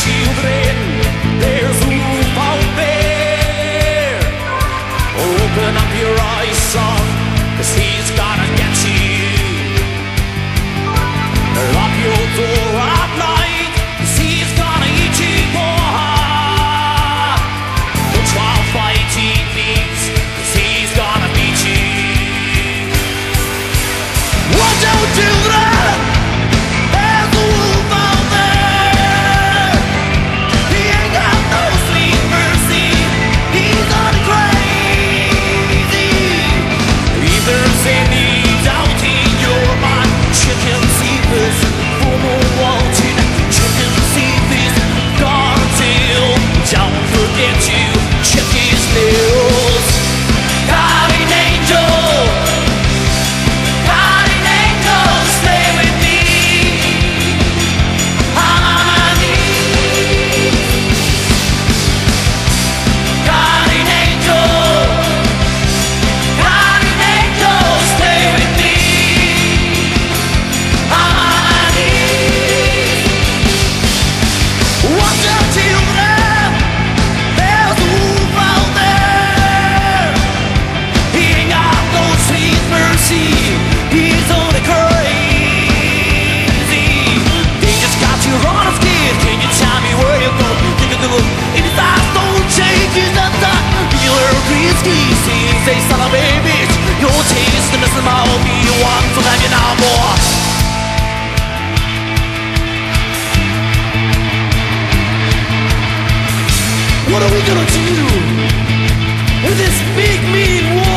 children, there's a wolf out there. Open up your eyes, son, 'cause he's gonna get you. Lock your door at night, 'cause he's gonna eat you, boy. Don't try fighting these, 'cause he's gonna beat you. Watch out, children! There's a wolf out there. He ain't got no sweet mercy. He's on crazy. If there's any doubt in your mind, chicken see this. FOMO wanted, chicken see this. Garfield, don't forget to check his nails. Guardian angel, guardian angel, stay with me. I'm on my knees. Guardian angel, stay with me. I'm on my knees. Watch out, children, there's a wolf out there. He ain't got no sweet mercy. He's only crazy. They just got you on a skid. Can you tell me where you're going? Think of the look in his eyes, don't change his outside. You're risky. Say, son of a bitch, your taste and this is my own me. You want to have you now, boy. What are we gonna do with this big mean wolf?